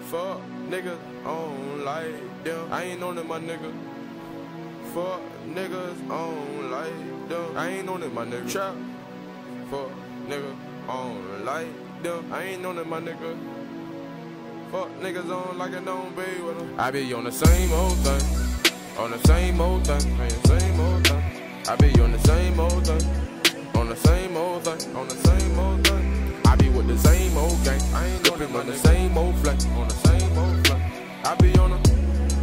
Fuck niggas, I don't like them. I ain't on it, my nigga. Fuck niggas, I don't like them. I ain't on it, my nigga. Trap. Fuck nigga, I don't like them. I ain't on it, my nigga. Fuck niggas, I don't like it, don't be with them. I be on the same old thing. On the same old thing. Man, same old thing. I be on the same old thing. On the same old thing. On the same old thing. I be with the same old gang. I ain't on it, on the same old flank. On the same old flank. I be on them.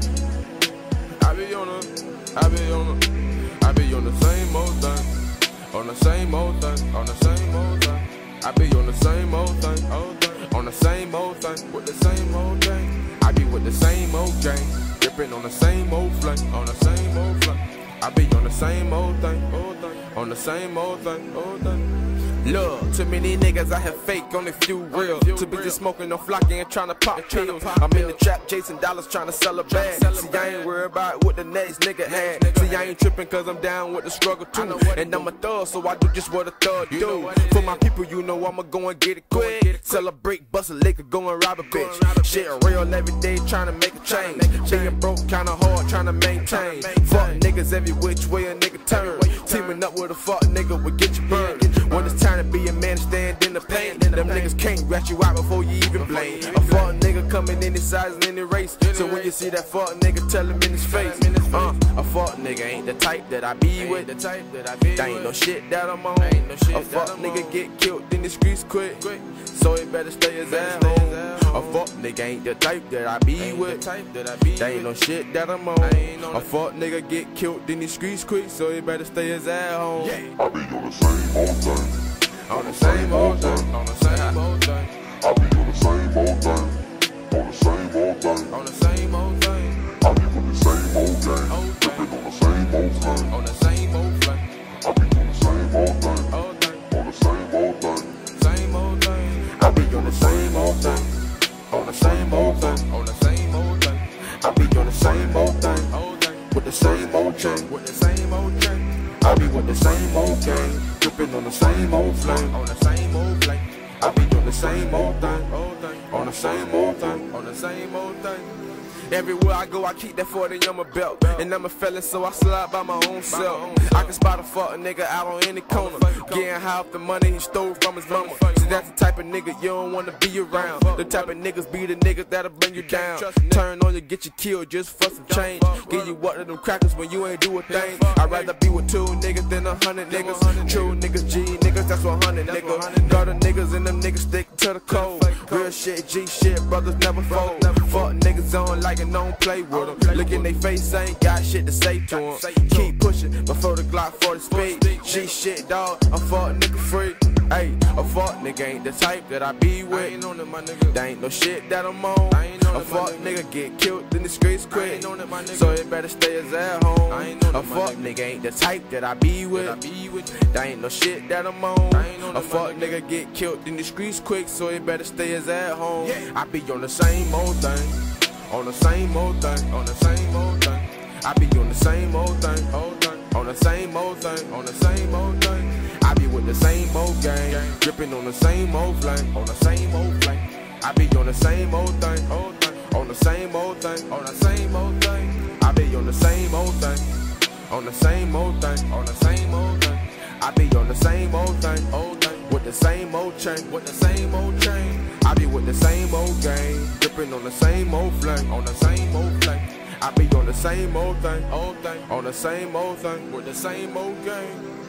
I be on them. I be on them. I be on the same old thing. On the same old thing. On the same old thing. I be on the same old thing. Old thing. On the same old thing. With the same old thing. I be with the same old gang. Dipping on the same old flank. On the same old flank. I be on the same old thing. Old thing. On the same old thing. Old thing. Look, too many niggas out here fake, only few real. Too busy smoking, no flocking and trying to pop pills. I'm in the trap chasing dollars, trying to sell a bag. See, I ain't worried about what the next nigga had. See, I ain't tripping cause I'm down with the struggle too. And I'm a thug, so I do just what a thug do. For my people, you know I'ma go and get it quick. Celebrate, bust a liquor, go and rob a bitch. Shit real every day, trying to make a change. Being broke kinda hard, trying to maintain. Fuck niggas every which way a nigga turn. Teaming up with a fuck nigga will get you burned. When it's time to be a man, stand in the pain. Them niggas can't rat you out before you even blame. A fuck nigga coming any size and any race. So when you see that fuck nigga, tell him in his face. A fuck nigga ain't the type that I be with. There ain't no shit that I'm on. A fuck nigga get killed in the streets quick. So he better stay his ass home. A fuck nigga ain't the type that I be with. There ain't no shit that I'm on. A fuck nigga get killed in the streets quick. So he better stay his ass home. I be on the same old thing. On the same old thing. On the same old thing. I be on the same old thing. On the same old thing. On the same old thing. I be with the same old gang. Dipping on the same old thing. On the same old thing. I be on the same old thing. Old thing. On the same old thing. Same old thing. I be on the same old thing. On the same old thing. On the same old thing. I be on the same old thing. Old thing. With the same old chain. With the same old chain. I be with the same old gang. Dripping on the same old flame. On the same old flame. I be doing the same old thing. On the same old thing. On the same old thing. Everywhere I go, I keep that 40 on my belt. And I'm a felon, so I slide by my own self. I can spot a fuck nigga out on any corner. Getting high off the money he stole from his mama. See, that's the type of nigga you don't wanna be around. The type of niggas be the niggas that'll bring you down. Turn on you, get you killed just for some change. Give you what to them crackers when you ain't do a thing. I'd rather be with 2 niggas than 100 niggas. True niggas, G niggas, that's 100 niggas. Got the niggas and them niggas stick to the code. Real shit, G shit, brothers never fold. Fuck niggas on like and don't play with them. Look in they face, I ain't got shit to say to them. Keep pushing before the Glock 40 speed. G shit, dog, I'm fuck nigga free. Ayy, a fuck nigga ain't the type that I be with. There ain't no shit that I'm on. A fuck nigga get killed in the streets quick. So it better stay his at home. A fuck nigga ain't the type that I be with. There ain't no shit that I'm on. A fuck nigga get killed in the streets quick. So it better stay his at home. I be on the same old thing. On the same old thing. On the same old thing. I be on the same old thing. On the same old thing. On the same old thing. I be with the same old gang, dripping on the same old flame, on the same old flame. I be on the same old thing, on the same old thing, on the same old thing. I be on the same old thing, on the same old thing, on the same old thing. I be on the same old thing, with the same old chain, with the same old chain. I be with the same old gang, dripping on the same old flame, on the same old flame. I be on the same old thing, on the same old thing, with the same old gang.